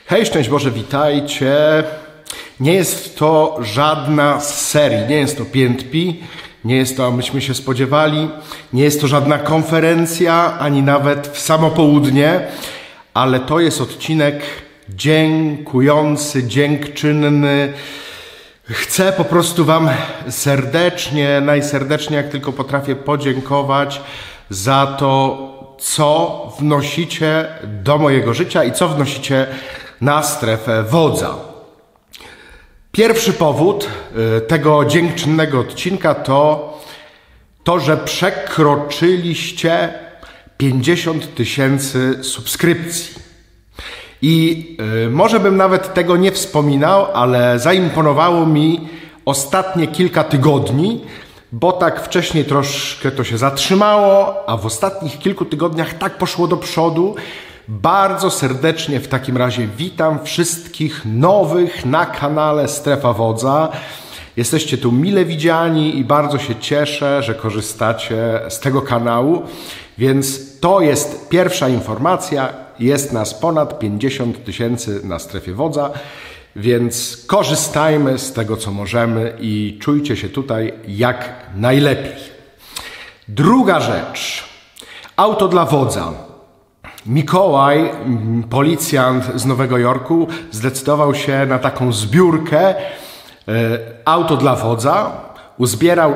Hej, szczęść Boże, witajcie. Nie jest to żadna z serii, nie jest to P&P, nie jest to, myśmy się spodziewali, nie jest to żadna konferencja, ani nawet w samo południe, ale to jest odcinek dziękujący, dziękczynny. Chcę po prostu Wam serdecznie, najserdeczniej jak tylko potrafię podziękować za to, co wnosicie do mojego życia i co wnosicie na strefę wodza. Pierwszy powód tego dziękczynnego odcinka to, że przekroczyliście 50 000 subskrypcji. I może bym nawet tego nie wspominał, ale zaimponowało mi ostatnie kilka tygodni, bo tak wcześniej troszkę to się zatrzymało, a w ostatnich kilku tygodniach tak poszło do przodu. Bardzo serdecznie w takim razie witam wszystkich nowych na kanale Strefa Wodza. Jesteście tu mile widziani i bardzo się cieszę, że korzystacie z tego kanału. Więc to jest pierwsza informacja. Jest nas ponad 50 000 na Strefie Wodza, więc korzystajmy z tego, co możemy i czujcie się tutaj jak najlepiej. Druga rzecz. Auto dla wodza. Mikołaj, policjant z Nowego Jorku, zdecydował się na taką zbiórkę auto dla wodza. Uzbierał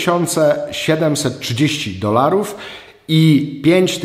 $3730 i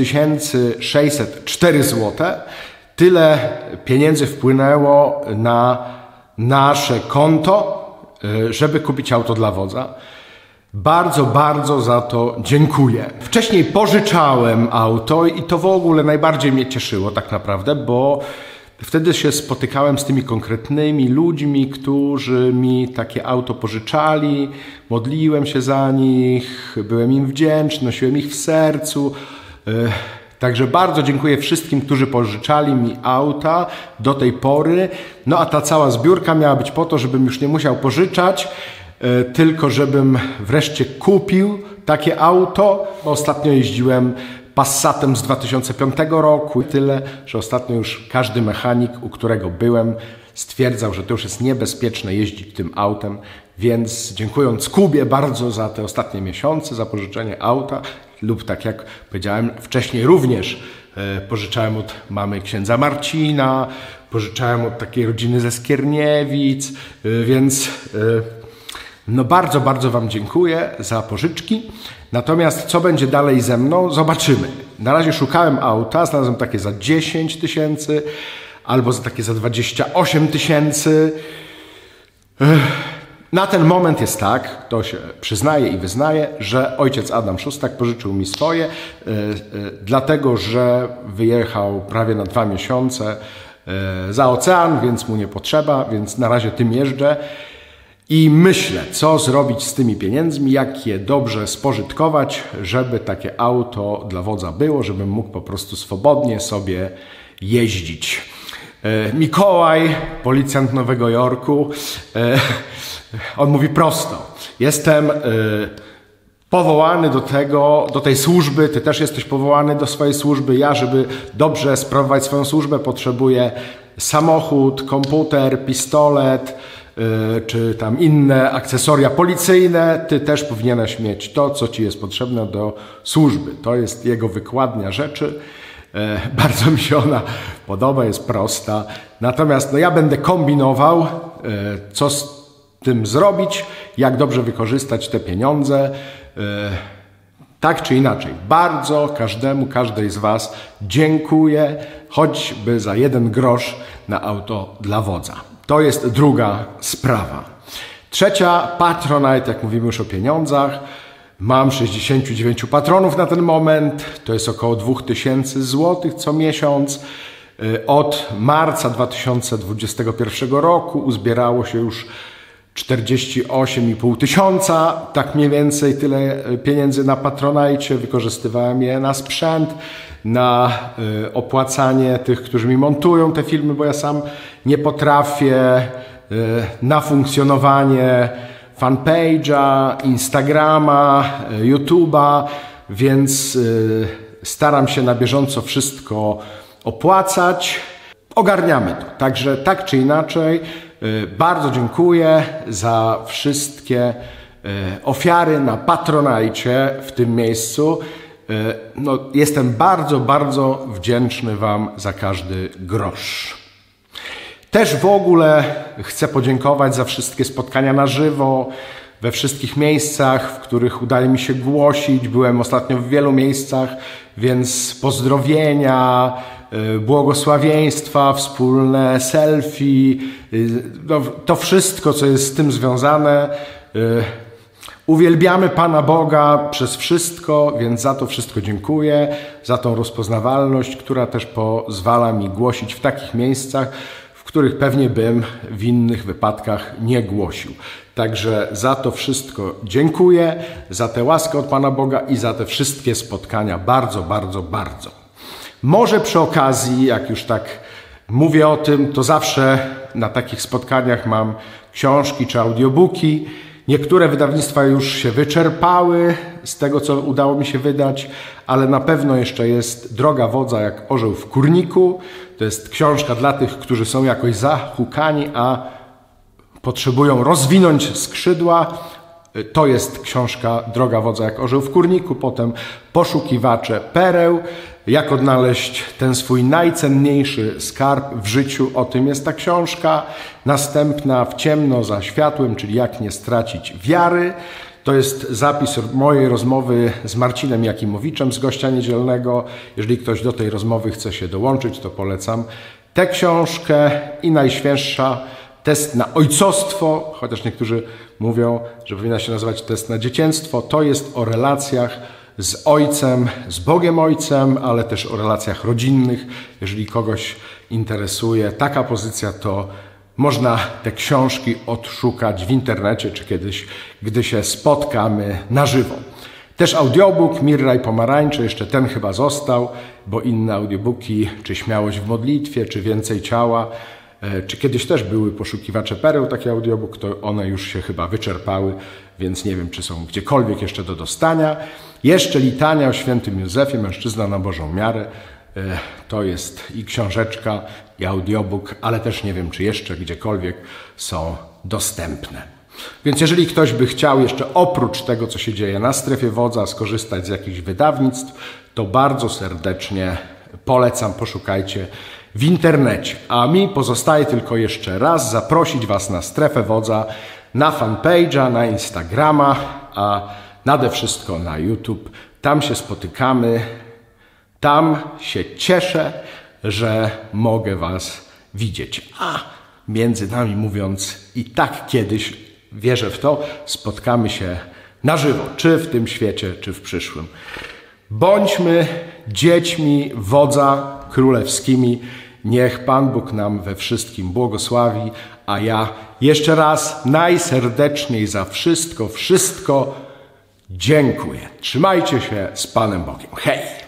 5604 zł. Tyle pieniędzy wpłynęło na nasze konto, żeby kupić auto dla wodza. Bardzo, bardzo za to dziękuję. Wcześniej pożyczałem auto i to w ogóle najbardziej mnie cieszyło tak naprawdę, bo wtedy się spotykałem z tymi konkretnymi ludźmi, którzy mi takie auto pożyczali, modliłem się za nich, byłem im wdzięczny, nosiłem ich w sercu. Także bardzo dziękuję wszystkim, którzy pożyczali mi auta do tej pory. No a ta cała zbiórka miała być po to, żebym już nie musiał pożyczać, tylko żebym wreszcie kupił takie auto. Ostatnio jeździłem Passatem z 2005 roku. Tyle, że ostatnio już każdy mechanik, u którego byłem, stwierdzał, że to już jest niebezpieczne jeździć tym autem. Więc dziękując Kubie bardzo za te ostatnie miesiące, za pożyczenie auta, lub tak jak powiedziałem wcześniej również pożyczałem od mamy księdza Marcina, pożyczałem od takiej rodziny ze Skierniewic, więc no bardzo, bardzo Wam dziękuję za pożyczki. Natomiast co będzie dalej ze mną? Zobaczymy. Na razie szukałem auta, znalazłem takie za 10 000 albo za takie za 28 000. Na ten moment jest tak, to się przyznaję i wyznaję, że ojciec Adam Szustak pożyczył mi swoje, dlatego że wyjechał prawie na 2 miesiące za ocean, więc mu nie potrzeba, więc na razie tym jeżdżę. I myślę, co zrobić z tymi pieniędzmi, jak je dobrze spożytkować, żeby takie auto dla wodza było, żebym mógł po prostu swobodnie sobie jeździć. Mikołaj, policjant Nowego Jorku, on mówi prosto. Jestem powołany do tej służby, ty też jesteś powołany do swojej służby. Ja, żeby dobrze sprawować swoją służbę, potrzebuję samochód, komputer, pistolet, czy tam inne akcesoria policyjne. Ty też powinieneś mieć to, co ci jest potrzebne do służby. To jest jego wykładnia rzeczy. Bardzo mi się ona podoba, jest prosta. Natomiast no, ja będę kombinował, co z tym zrobić, jak dobrze wykorzystać te pieniądze. Tak czy inaczej, bardzo każdej z Was dziękuję, choćby za 1 grosz na auto dla wodza. To jest druga sprawa. Trzecia, Patronite, jak mówimy już o pieniądzach. Mam 69 patronów na ten moment, to jest około 2000 zł co miesiąc. Od marca 2021 roku uzbierało się już 48,5 tysiąca, tak mniej więcej tyle pieniędzy na Patronite. Wykorzystywałem je na sprzęt, na opłacanie tych, którzy mi montują te filmy, bo ja sam nie potrafię, na funkcjonowanie fanpage'a, Instagrama, YouTube'a, więc staram się na bieżąco wszystko opłacać. ogarniamy to. Także tak czy inaczej bardzo dziękuję za wszystkie ofiary na Patronite w tym miejscu. No, jestem bardzo, bardzo wdzięczny Wam za każdy grosz. Też w ogóle chcę podziękować za wszystkie spotkania na żywo, we wszystkich miejscach, w których udaje mi się głosić. Byłem ostatnio w wielu miejscach, więc pozdrowienia, błogosławieństwa, wspólne selfie, no, to wszystko, co jest z tym związane. Uwielbiamy Pana Boga przez wszystko, więc za to wszystko dziękuję, za tą rozpoznawalność, która też pozwala mi głosić w takich miejscach, w których pewnie bym w innych wypadkach nie głosił. Także za to wszystko dziękuję, za tę łaskę od Pana Boga i za te wszystkie spotkania. Bardzo, bardzo, bardzo. Może przy okazji, jak już tak mówię o tym, to zawsze na takich spotkaniach mam książki czy audiobooki. Niektóre wydawnictwa już się wyczerpały z tego, co udało mi się wydać, ale na pewno jeszcze jest Droga wodza jak orzeł w kurniku. To jest książka dla tych, którzy są jakoś zahukani, a potrzebują rozwinąć skrzydła. To jest książka Droga wodza jak orzeł w kurniku. Potem Poszukiwacze pereł. Jak odnaleźć ten swój najcenniejszy skarb w życiu. O tym jest ta książka. Następna W ciemno za światłem, czyli Jak nie stracić wiary. To jest zapis mojej rozmowy z Marcinem Jakimowiczem z Gościa Niedzielnego. Jeżeli ktoś do tej rozmowy chce się dołączyć, to polecam tę książkę. I najświeższa Test na ojcostwo, chociaż niektórzy mówią, że powinna się nazywać Test na dziecięctwo. To jest o relacjach z Ojcem, z Bogiem Ojcem, ale też o relacjach rodzinnych. Jeżeli kogoś interesuje taka pozycja, to można te książki odszukać w internecie, czy kiedyś, gdy się spotkamy na żywo. Też audiobook Mirra i pomarańcze, jeszcze ten chyba został, bo inne audiobooki, czy Śmiałość w modlitwie, czy Więcej ciała, czy kiedyś też były Poszukiwacze pereł, taki audiobook, to one już się chyba wyczerpały, więc nie wiem, czy są gdziekolwiek jeszcze do dostania. Jeszcze Litania o świętym Józefie, Mężczyzna na Bożą miarę. To jest i książeczka, i audiobook, ale też nie wiem, czy jeszcze gdziekolwiek są dostępne. Więc jeżeli ktoś by chciał jeszcze oprócz tego, co się dzieje na Strefie Wodza, skorzystać z jakichś wydawnictw, to bardzo serdecznie polecam, poszukajcie w internecie. A mi pozostaje tylko jeszcze raz zaprosić Was na Strefę Wodza, na fanpage'a, na Instagrama, a nade wszystko na YouTube. Tam się spotykamy, tam się cieszę, że mogę Was widzieć. A między nami mówiąc, i tak kiedyś, wierzę w to, spotkamy się na żywo, czy w tym świecie, czy w przyszłym. Bądźmy dziećmi Wodza królewskimi. Niech Pan Bóg nam we wszystkim błogosławi, a ja jeszcze raz najserdeczniej za wszystko dziękuję. Trzymajcie się z Panem Bogiem. Hej!